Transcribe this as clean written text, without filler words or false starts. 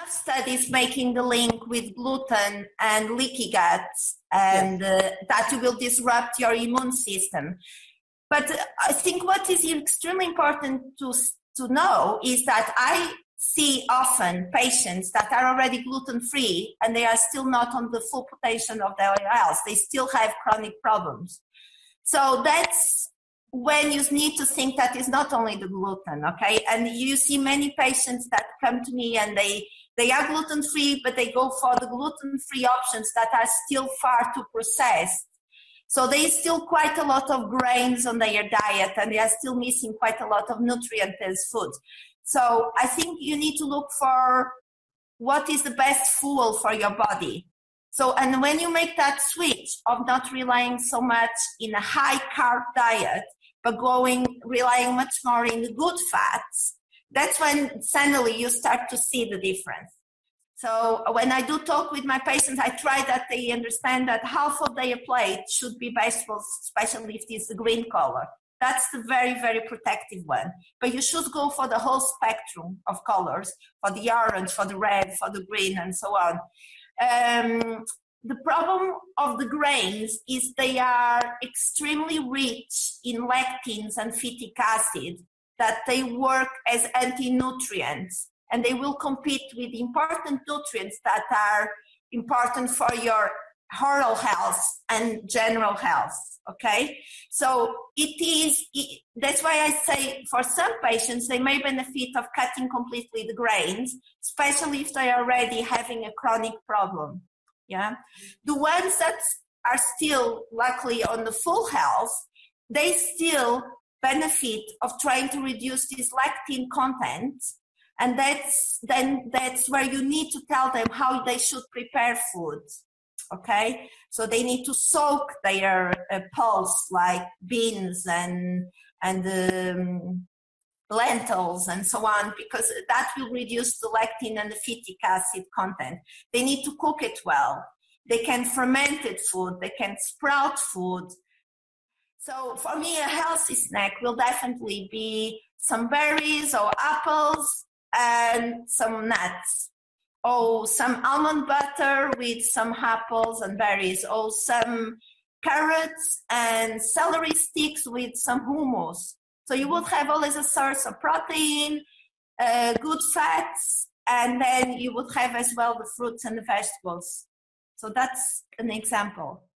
enough studies making the link with gluten and leaky gut, and that will disrupt your immune system. But I think what is extremely important to know is that I see often patients that are already gluten-free and they are still not on the full potential of their health. They still have chronic problems. So that's when you need to think that it's not only the gluten, okay? And you see many patients that come to me and they are gluten-free, but they go for the gluten-free options that are still far too processed. So there is still quite a lot of grains on their diet, and they are still missing quite a lot of nutrient-dense food. So I think you need to look for what is the best fuel for your body. So, and when you make that switch of not relying so much in a high carb diet, but relying much more in the good fats, that's when suddenly you start to see the difference. So when I do talk with my patients, I try that they understand that half of their plate should be vegetables, especially if it's the green color. That's the very, very protective one. But you should go for the whole spectrum of colors, for the orange, for the red, for the green, and so on. The problem of the grains is they are extremely rich in lectins and phytic acid, that they work as anti-nutrients, and they will compete with important nutrients that are important for your oral health and general health, okay? So that's why I say for some patients, they may benefit of cutting completely the grains, especially if they are already having a chronic problem, yeah? The ones that are still luckily on the full health, they still benefit of trying to reduce this lectin content. And that's where you need to tell them how they should prepare food, okay? So they need to soak their pulse, like beans and lentils and so on, because that will reduce the lectin and the phytic acid content. They need to cook it well. They can fermented food. They can sprout food. So for me, a healthy snack will definitely be some berries or apples, and some nuts, or some almond butter with some apples and berries, or some carrots and celery sticks with some hummus. So you would have always a source of protein, good fats, and then you would have as well the fruits and the vegetables. So that's an example.